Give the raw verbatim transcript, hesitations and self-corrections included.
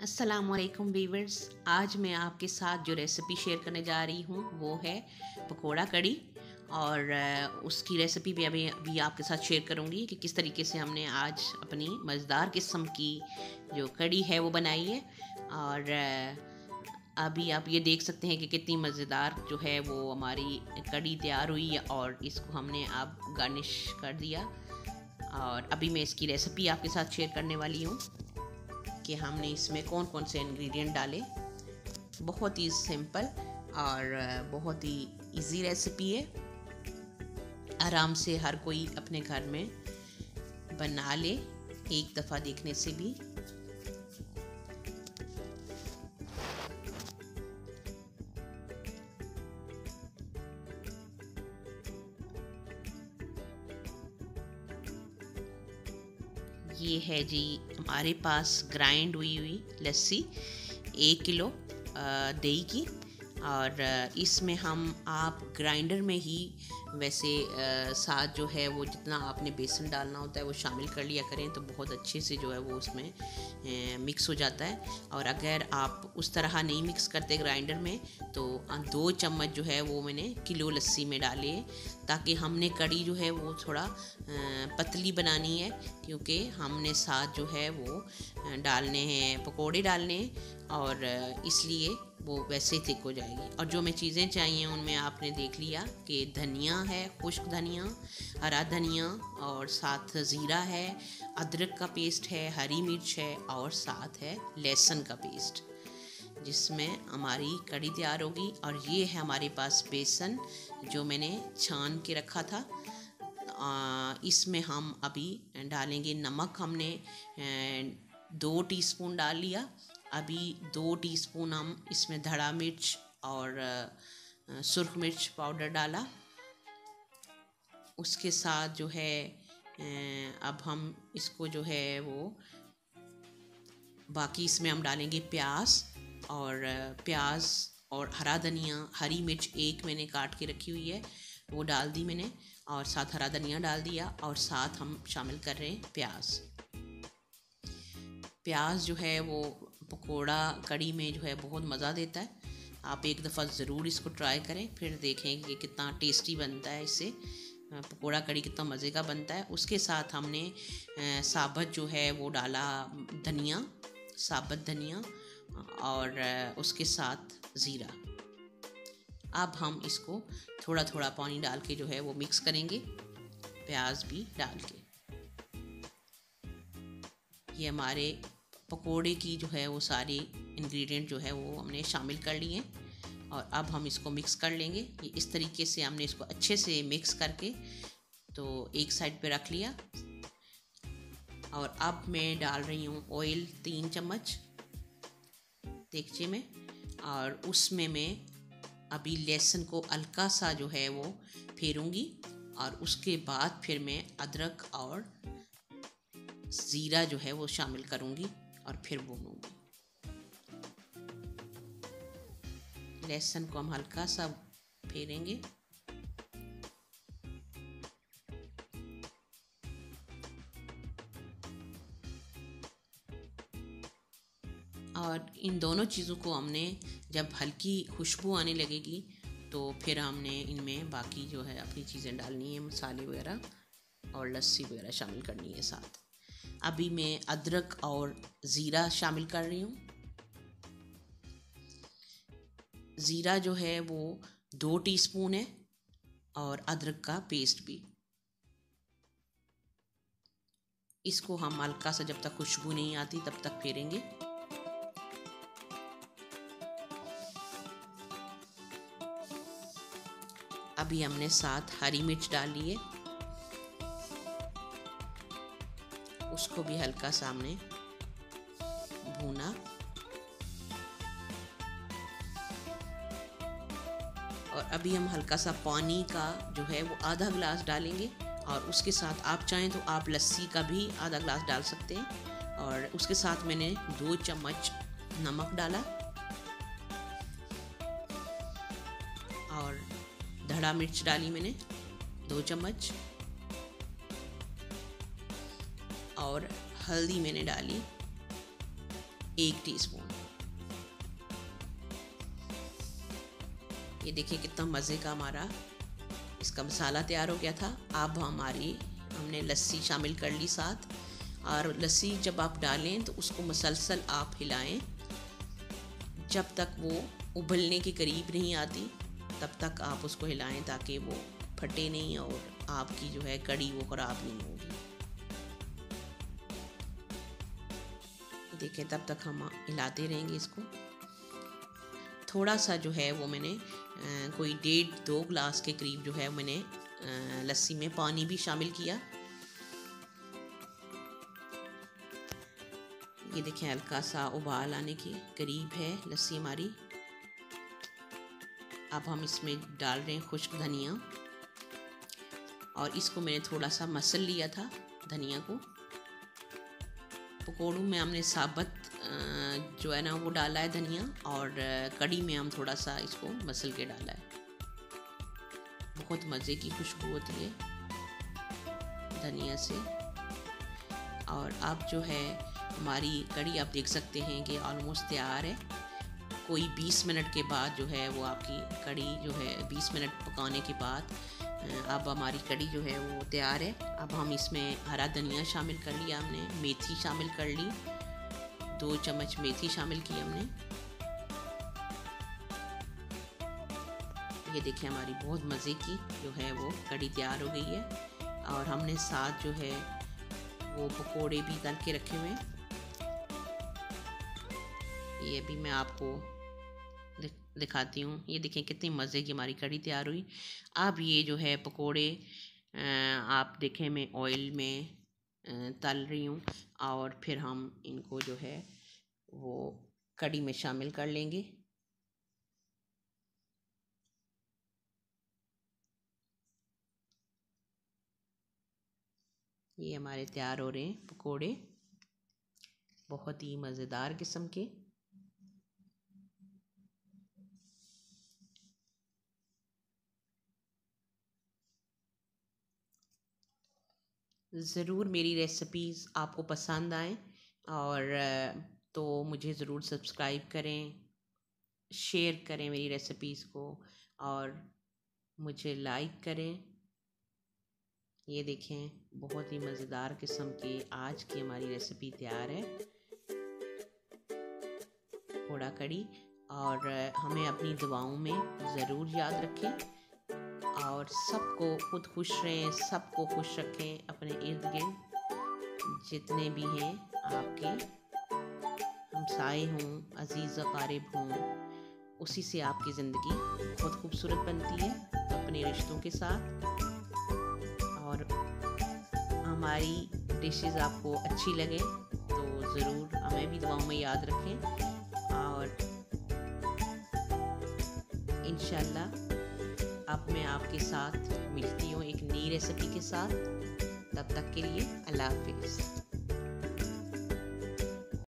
अस्सलामुअलैकुम वीवर्स। आज मैं आपके साथ जो रेसिपी शेयर करने जा रही हूँ वो है पकोड़ा कड़ी। और अ, उसकी रेसिपी भी अभी अभी आपके साथ शेयर करूँगी कि किस तरीके से हमने आज अपनी मज़ेदार किस्म की जो कड़ी है वो बनाई है। और अ, अभी आप ये देख सकते हैं कि कितनी मज़ेदार जो है वो हमारी कड़ी तैयार हुई है और इसको हमने अब गार्निश कर दिया। और अभी मैं इसकी रेसिपी आपके साथ शेयर करने वाली हूँ कि हमने इसमें कौन कौन से इंग्रेडिएंट डाले। बहुत ही सिंपल और बहुत ही इजी रेसिपी है, आराम से हर कोई अपने घर में बना ले एक दफ़ा देखने से भी। ये है जी हमारे पास ग्राइंड हुई हुई लस्सी एक किलो दही की। और इसमें हम आप ग्राइंडर में ही वैसे साथ जो है वो जितना आपने बेसन डालना होता है वो शामिल कर लिया करें तो बहुत अच्छे से जो है वो उसमें मिक्स हो जाता है। और अगर आप उस तरह नहीं मिक्स करते ग्राइंडर में तो दो चम्मच जो है वो मैंने किलो लस्सी में डाले ताकि हमने कड़ी जो है वो थोड़ा पतली बनानी है, क्योंकि हमने साथ जो है वो डालने हैं पकोड़े डालने हैं और इसलिए वो वैसे थिक हो जाएगी। और जो मैं चीज़ें चाहिए उनमें आपने देख लिया कि धनिया है, खुश्क धनिया, हरा धनिया, और साथ ज़ीरा है, अदरक का पेस्ट है, हरी मिर्च है और साथ है लहसुन का पेस्ट, जिसमें हमारी कड़ी तैयार होगी। और ये है हमारे पास बेसन जो मैंने छान के रखा था। आ, इसमें हम अभी डालेंगे नमक। हमने दो टीस्पून डाल लिया। अभी दो टीस्पून हम इसमें धड़ा मिर्च और सुर्ख मिर्च पाउडर डाला। उसके साथ जो है अब हम इसको जो है वो बाकी इसमें हम डालेंगे प्याज और प्याज और हरा धनिया, हरी मिर्च एक मैंने काट के रखी हुई है वो डाल दी मैंने, और साथ हरा धनिया डाल दिया। और साथ हम शामिल कर रहे हैं प्याज। प्याज जो है वो पकोड़ा कड़ी में जो है बहुत मज़ा देता है। आप एक दफ़ा ज़रूर इसको ट्राई करें, फिर देखें कि कितना टेस्टी बनता है। इससे पकोड़ा कड़ी कितना मज़े का बनता है। उसके साथ हमने साबुत जो है वो डाला धनिया, साबुत धनिया, और उसके साथ ज़ीरा। अब हम इसको थोड़ा थोड़ा पानी डाल के जो है वो मिक्स करेंगे, प्याज भी डाल के। ये हमारे पकोड़े की जो है वो सारी इंग्रेडिएंट जो है वो हमने शामिल कर लिए हैं और अब हम इसको मिक्स कर लेंगे। ये इस तरीके से हमने इसको अच्छे से मिक्स करके तो एक साइड पे रख लिया। और अब मैं डाल रही हूँ ऑयल तीन चम्मच देगचे में, और उसमें मैं अभी लहसुन को हल्का सा जो है वो फेरूंगी और उसके बाद फिर मैं अदरक और ज़ीरा जो है वो शामिल करूंगी और फिर भूनूंगी। लहसुन को हम हल्का सा फेरेंगे। और इन दोनों चीज़ों को हमने जब हल्की खुशबू आने लगेगी तो फिर हमने इनमें बाकी जो है अपनी चीज़ें डालनी है, मसाले वगैरह और लस्सी वगैरह शामिल करनी है साथ। अभी मैं अदरक और ज़ीरा शामिल कर रही हूँ। ज़ीरा जो है वो दो टीस्पून है और अदरक का पेस्ट भी। इसको हम हल्का सा जब तक खुशबू नहीं आती तब तक फेरेंगे। अभी हमने साथ हरी मिर्च डाल ली है, उसको भी हल्का सामने भूना। और अभी हम हल्का सा पानी का जो है वो आधा गिलास डालेंगे और उसके साथ आप चाहें तो आप लस्सी का भी आधा गिलास डाल सकते हैं। और उसके साथ मैंने दो चम्मच नमक डाला और धड़ा मिर्च डाली मैंने दो चम्मच, और हल्दी मैंने डाली एक टीस्पून। ये देखिए कितना मज़े का हमारा इसका मसाला तैयार हो गया था। अब हमारी हमने लस्सी शामिल कर ली साथ, और लस्सी जब आप डालें तो उसको मुसलसल आप हिलाएं जब तक वो उबलने के करीब नहीं आती, तब तक आप उसको हिलाएं ताकि वो फटे नहीं और आपकी जो है कड़ी वो ख़राब नहीं होगी। देखिए तब तक हम हिलाते रहेंगे इसको। थोड़ा सा जो है वो मैंने आ, कोई डेढ़ दो गिलास के करीब जो है मैंने आ, लस्सी में पानी भी शामिल किया। ये देखिए हल्का सा उबाल आने के करीब है लस्सी हमारी। अब हम इसमें डाल रहे हैं खुश्क धनिया, और इसको मैंने थोड़ा सा मसल लिया था धनिया को। पकौड़ों में हमने साबुत जो है ना वो डाला है धनिया, और कड़ी में हम थोड़ा सा इसको मसल के डाला है। बहुत मज़े की खुशबू होती है धनिया से। और अब जो है हमारी कड़ी आप देख सकते हैं कि ऑलमोस्ट तैयार है। कोई बीस मिनट के बाद जो है वो आपकी कड़ी जो है बीस मिनट पकाने के बाद अब हमारी कड़ी जो है वो तैयार है। अब हम इसमें हरा धनिया शामिल कर लिया हमने, मेथी शामिल कर ली, दो चम्मच मेथी शामिल की हमने। ये देखिए हमारी बहुत मज़े की जो है वो कड़ी तैयार हो गई है। और हमने साथ जो है वो पकोड़े भी तल के रखे हुए हैं। ये भी मैं आपको दिखाती हूँ। ये देखें कितनी मज़े की हमारी कड़ी तैयार हुई। अब ये जो है पकोड़े आप देखें मैं ऑयल में तल रही हूँ, और फिर हम इनको जो है वो कड़ी में शामिल कर लेंगे। ये हमारे तैयार हो रहे हैं पकोड़े, बहुत ही मज़ेदार किस्म के। ज़रूर मेरी रेसिपीज़ आपको पसंद आएँ, और तो मुझे ज़रूर सब्सक्राइब करें, शेयर करें मेरी रेसिपीज़ को, और मुझे लाइक करें। ये देखें बहुत ही मज़ेदार किस्म की आज की हमारी रेसिपी तैयार है, पकोड़ा कड़ी। और हमें अपनी दुआओं में ज़रूर याद रखें, और सबको खुद खुश रहें, सबको खुश रखें। अपने इर्द गिर्द जितने भी हैं आपके हमसाए हों, अजीज़ अकारिब हों, उसी से आपकी ज़िंदगी बहुत खूबसूरत बनती है अपने रिश्तों के साथ। और हमारी डिशेस आपको अच्छी लगे तो ज़रूर हमें भी दुआओं में याद रखें, और इंशाल्लाह अब मैं आपके साथ मिलती हूँ एक नई रेसिपी के साथ। तब तक के लिए अल्लाह हाफिज़।